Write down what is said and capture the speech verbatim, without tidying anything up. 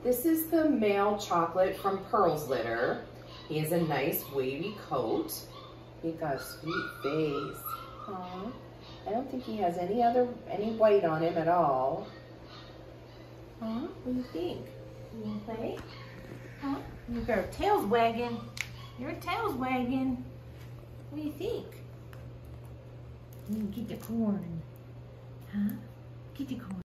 This is the male chocolate from Pearl's litter. He has a nice wavy coat. He got a sweet face. Huh? I don't think he has any other, any white on him at all. Huh? What do you think? You wanna play? Huh? Your tail's wagging. Your tail's wagging. What do you think? You get the corn. Huh? Get the corn.